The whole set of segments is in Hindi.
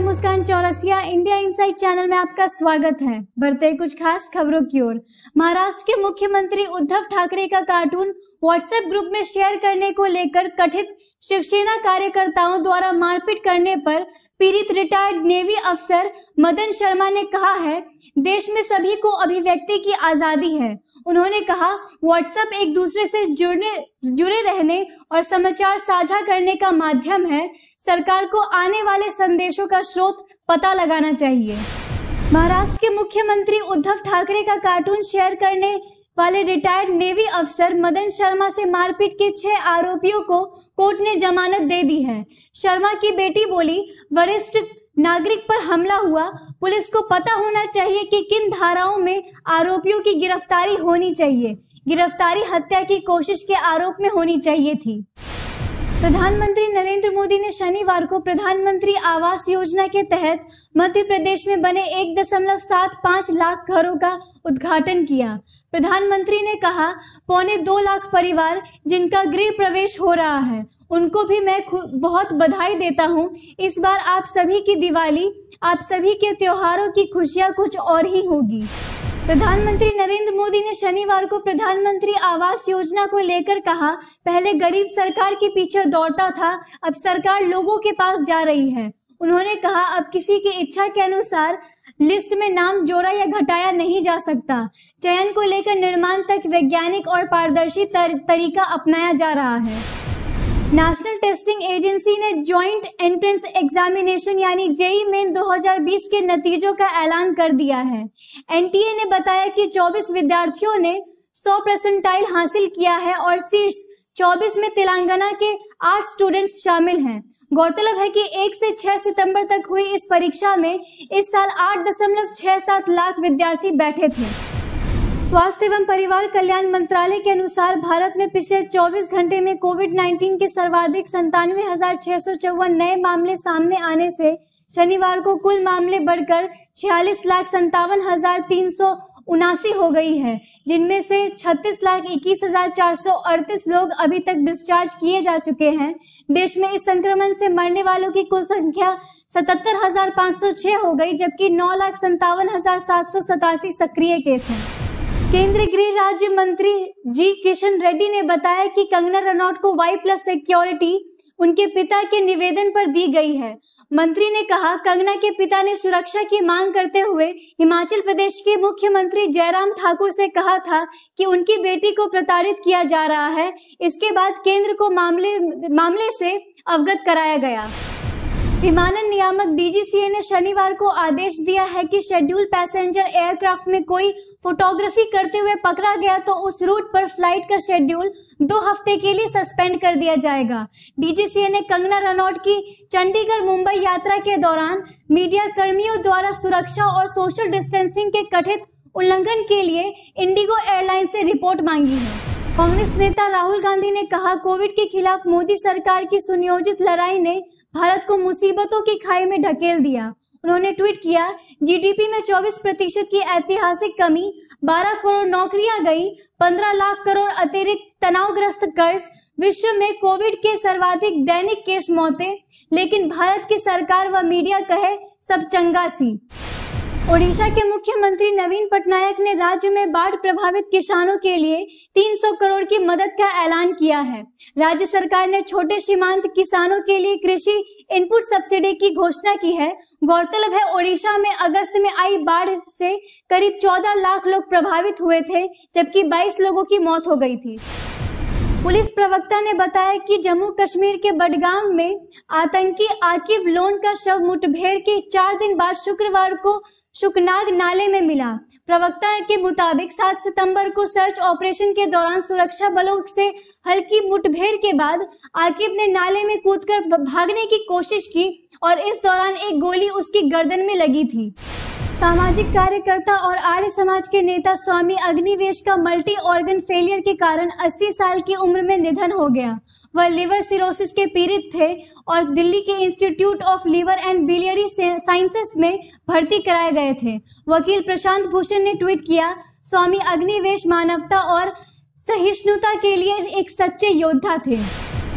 मुस्कान चौरसिया, इंडिया इनसाइट चैनल में आपका स्वागत है। बढ़ते हैं कुछ खास खबरों की ओर। महाराष्ट्र के मुख्यमंत्री उद्धव ठाकरे का कार्टून व्हाट्सएप ग्रुप में शेयर करने को लेकर कथित शिवसेना कार्यकर्ताओं द्वारा मारपीट करने पर पीड़ित रिटायर्ड नेवी अफसर मदन शर्मा ने कहा है, देश में सभी को अभिव्यक्ति की आजादी है। उन्होंने कहा, व्हाट्सएप एक दूसरे से जुड़े रहने और समाचार साझा करने का माध्यम है। सरकार को आने वाले संदेशों का स्रोत पता लगाना चाहिए। महाराष्ट्र के मुख्यमंत्री उद्धव ठाकरे का कार्टून शेयर करने वाले रिटायर्ड नेवी अफसर मदन शर्मा से मारपीट के 6 आरोपियों को कोर्ट ने जमानत दे दी है। शर्मा की बेटी बोली, वरिष्ठ नागरिक पर हमला हुआ, पुलिस को पता होना चाहिए कि किन धाराओं में आरोपियों की गिरफ्तारी होनी चाहिए। गिरफ्तारी हत्या की कोशिश के आरोप में होनी चाहिए थी। प्रधानमंत्री नरेंद्र मोदी ने शनिवार को प्रधानमंत्री आवास योजना के तहत मध्य प्रदेश में बने 1.75 लाख घरों का उद्घाटन किया। प्रधानमंत्री ने कहा, 2.25 लाख परिवार जिनका गृह प्रवेश हो रहा है, उनको भी मैं बहुत बधाई देता हूं। इस बार आप सभी की दिवाली, आप सभी के त्योहारों की खुशियां कुछ और ही होगी। प्रधानमंत्री नरेंद्र मोदी ने शनिवार को प्रधानमंत्री आवास योजना को लेकर कहा, पहले गरीब सरकार के पीछे दौड़ता था, अब सरकार लोगों के पास जा रही है। उन्होंने कहा, अब किसी की इच्छा के अनुसार लिस्ट में नाम जोड़ा या घटाया नहीं जा सकता। चयन को लेकर निर्माण तक वैज्ञानिक और पारदर्शी तरीका अपनाया जा रहा है। नेशनल टेस्टिंग एजेंसी ने ज्वाइंट एंट्रेंस एग्जामिनेशन यानी जेईई मेन 2020 के नतीजों का ऐलान कर दिया है। एनटीए ने बताया कि 24 विद्यार्थियों ने 100% हासिल किया है और शीर्ष 24 में तेलंगाना के 8 स्टूडेंट्स शामिल हैं। गौरतलब है कि 1 से 6 सितंबर तक हुई इस परीक्षा में इस साल 8.67 लाख विद्यार्थी बैठे थे। स्वास्थ्य एवं परिवार कल्याण मंत्रालय के अनुसार भारत में पिछले 24 घंटे में कोविड-19 के सर्वाधिक 97,654 नए मामले सामने आने से शनिवार को कुल मामले बढ़कर 46,57,379 हो गई है, जिनमें से 36,21,438 लोग अभी तक डिस्चार्ज किए जा चुके हैं। देश में इस संक्रमण से मरने वालों की कुल संख्या 77,506 हो गई, जबकि 9,57,787 सक्रिय केस हैं। केंद्रीय गृह राज्य मंत्री जी किशन रेड्डी ने बताया कि कंगना रनौत को Y+ सिक्योरिटी उनके पिता के निवेदन पर दी गई है। मंत्री ने कहा, कंगना के पिता ने सुरक्षा की मांग करते हुए हिमाचल प्रदेश के मुख्यमंत्री जयराम ठाकुर से कहा था कि उनकी बेटी को प्रताड़ित किया जा रहा है। इसके बाद केंद्र को मामले से अवगत कराया गया। विमानन नियामक DGCA ने शनिवार को आदेश दिया है कि शेड्यूल पैसेंजर एयरक्राफ्ट में कोई फोटोग्राफी करते हुए पकड़ा गया तो उस रूट पर फ्लाइट का शेड्यूल 2 हफ्ते के लिए सस्पेंड कर दिया जाएगा। DGCA ने कंगना रनौत की चंडीगढ़ मुंबई यात्रा के दौरान मीडिया कर्मियों द्वारा सुरक्षा और सोशल डिस्टेंसिंग के कथित उल्लंघन के लिए इंडिगो एयरलाइंस से रिपोर्ट मांगी है। कांग्रेस नेता राहुल गांधी ने कहा, कोविड के खिलाफ मोदी सरकार की सुनियोजित लड़ाई ने भारत को मुसीबतों की खाई में ढकेल दिया। उन्होंने ट्वीट किया, GDP में 24% की ऐतिहासिक कमी, 12 करोड़ नौकरियां गई, 15 लाख करोड़ अतिरिक्त तनावग्रस्त कर्ज, विश्व में कोविड के सर्वाधिक दैनिक केस मौतें, लेकिन भारत की सरकार व मीडिया कहे सब चंगा सी। ओडिशा के मुख्यमंत्री नवीन पटनायक ने राज्य में बाढ़ प्रभावित किसानों के लिए 300 करोड़ की मदद का ऐलान किया है। राज्य सरकार ने छोटे सीमांत किसानों के लिए कृषि इनपुट सब्सिडी की घोषणा की है। गौरतलब है, ओडिशा में अगस्त में आई बाढ़ से करीब 14 लाख लोग प्रभावित हुए थे, जबकि 22 लोगों की मौत हो गई थी। पुलिस प्रवक्ता ने बताया कि जम्मू कश्मीर के बडगाम में आतंकी आकिब लोन का शव मुठभेड़ के 4 दिन बाद शुक्रवार को शुकनाग नाले में मिला। प्रवक्ता के मुताबिक 7 सितंबर को सर्च ऑपरेशन के दौरान सुरक्षा बलों से हल्की मुठभेड़ के बाद आकिब ने नाले में कूदकर भागने की कोशिश की और इस दौरान एक गोली उसकी गर्दन में लगी थी। सामाजिक कार्यकर्ता और आर्य समाज के नेता स्वामी अग्निवेश का मल्टी ऑर्गन फेलियर के कारण 80 साल की उम्र में निधन हो गया। वह लिवर सिरोसिस के पीड़ित थे और दिल्ली के institute of liver and biliary sciences में भर्ती कराए गए थे। वकील प्रशांत भूषण ने ट्वीट किया, स्वामी अग्निवेश मानवता और सहिष्णुता के लिए एक सच्चे योद्धा थे।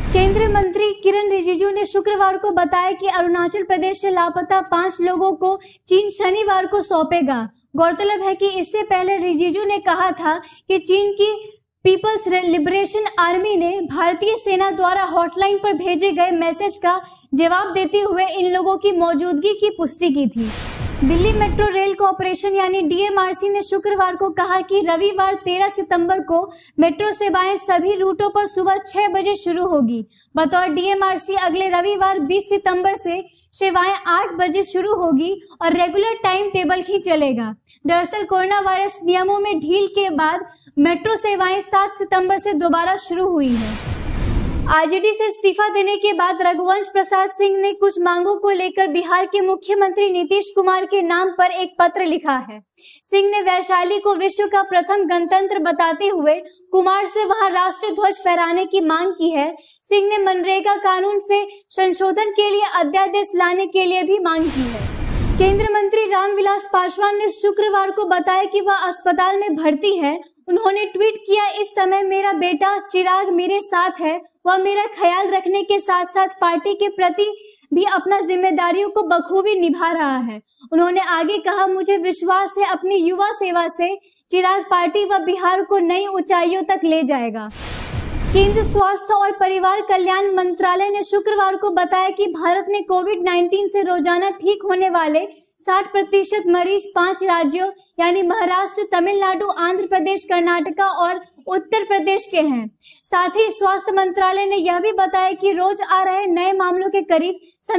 केंद्रीय मंत्री किरण रिजिजू ने शुक्रवार को बताया कि अरुणाचल प्रदेश से लापता 5 लोगों को चीन शनिवार को सौंपेगा। गौरतलब है कि इससे पहले रिजिजू ने कहा था कि चीन की पीपल्स लिबरेशन आर्मी ने भारतीय सेना द्वारा हॉटलाइन पर भेजे गए मैसेज का जवाब देते हुए इन लोगों की मौजूदगी की पुष्टि की थी। दिल्ली मेट्रो रेल कॉरपोरेशन यानी डीएमआरसी ने शुक्रवार को कहा कि रविवार 13 सितंबर को मेट्रो सेवाएं सभी रूटों पर सुबह 6 बजे शुरू होगी। बतौर डीएमआरसी अगले रविवार 20 सितंबर से सेवाएं 8 बजे शुरू होगी और रेगुलर टाइम टेबल ही चलेगा। दरअसल कोरोना वायरस नियमों में ढील के बाद मेट्रो सेवाएं 7 सितंबर से दोबारा शुरू हुई है। आरजेडी से इस्तीफा देने के बाद रघुवंश प्रसाद सिंह ने कुछ मांगों को लेकर बिहार के मुख्यमंत्री नीतीश कुमार के नाम पर एक पत्र लिखा है। सिंह ने वैशाली को विश्व का प्रथम गणतंत्र बताते हुए कुमार से वहां राष्ट्रीय ध्वज फहराने की मांग की है। सिंह ने मनरेगा कानून से संशोधन के लिए अध्यादेश लाने के लिए भी मांग की है। केंद्रीय मंत्री रामविलास पासवान ने शुक्रवार को बताया कि वह अस्पताल में भर्ती है। उन्होंने ट्वीट किया, इस समय मेरा बेटा चिराग मेरे साथ है। वह मेरा ख्याल रखने के साथ साथ पार्टी के प्रति भी अपना जिम्मेदारियों को बखूबी निभा रहा है। उन्होंने आगे कहा, मुझे विश्वास है अपनी युवा सेवा से चिराग पार्टी व बिहार को नई ऊंचाइयों तक ले जाएगा। केंद्रीय स्वास्थ्य और परिवार कल्याण मंत्रालय ने शुक्रवार को बताया कि भारत में कोविड-19 से रोजाना ठीक होने वाले 60% मरीज 5 राज्यों यानी महाराष्ट्र, तमिलनाडु, आंध्र प्रदेश, कर्नाटका और उत्तर प्रदेश के हैं। साथ ही स्वास्थ्य मंत्रालय ने यह भी बताया कि रोज आ रहे नए मामलों के करीब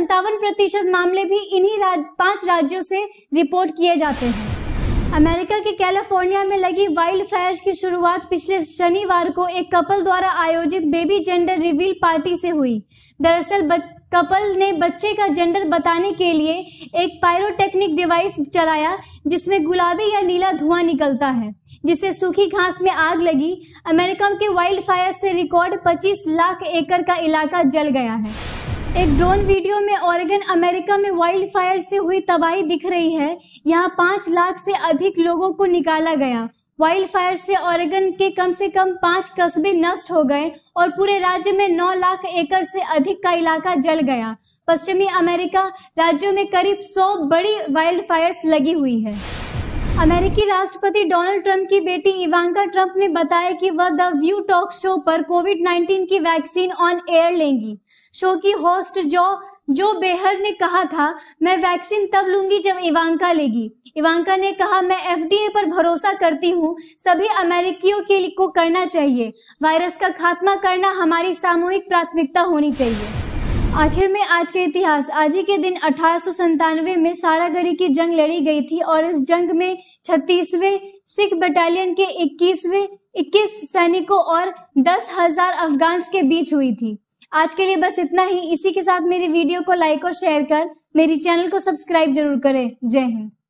57% मामले भी इन्हीं 5 राज्यों से रिपोर्ट किए जाते हैं। अमेरिका के कैलिफोर्निया में लगी वाइल्ड फायर की शुरुआत पिछले शनिवार को एक कपल द्वारा आयोजित बेबी जेंडर रिवील पार्टी से हुई। दरअसल कपल ने बच्चे का जेंडर बताने के लिए एक पायरोटेक्निक डिवाइस चलाया जिसमें गुलाबी या नीला धुआं निकलता है, जिससे सूखी घास में आग लगी। अमेरिका के वाइल्ड फायर से रिकॉर्ड 25 लाख एकड़ का इलाका जल गया है। एक ड्रोन वीडियो में ओरेगन अमेरिका में वाइल्ड फायर से हुई तबाही दिख रही है। यहाँ 5 लाख से अधिक लोगों को निकाला गया। वाइल्ड फायर से ओरेगन के कम से कम 5 कस्बे नष्ट हो गए और पूरे राज्य में 9 लाख एकड़ से अधिक का इलाका जल गया। पश्चिमी अमेरिका राज्यों में करीब 100 बड़ी वाइल्ड फायर्स लगी हुई है। अमेरिकी राष्ट्रपति डोनाल्ड ट्रंप की बेटी इवांका ट्रंप ने बताया कि वह द व्यू टॉक शो पर कोविड-19 की वैक्सीन ऑन एयर लेंगी। शो की होस्ट जो बेहर ने कहा था, मैं वैक्सीन तब लूंगी जब इवांका लेगी। इवांका ने कहा, मैं एफडीए पर भरोसा करती हूँ, सभी अमेरिकियों को करना चाहिए। वायरस का खात्मा करना हमारी सामूहिक प्राथमिकता होनी चाहिए। आखिर में आज के इतिहास। आज ही के दिन 1897 में सारागढ़ी की जंग लड़ी गई थी और इस जंग में 36वें सिख बटालियन के 21 सैनिकों और 10,000 अफगान्स के बीच हुई थी। आज के लिए बस इतना ही। इसी के साथ मेरी वीडियो को लाइक और शेयर कर मेरी चैनल को सब्सक्राइब जरूर करें। जय हिंद।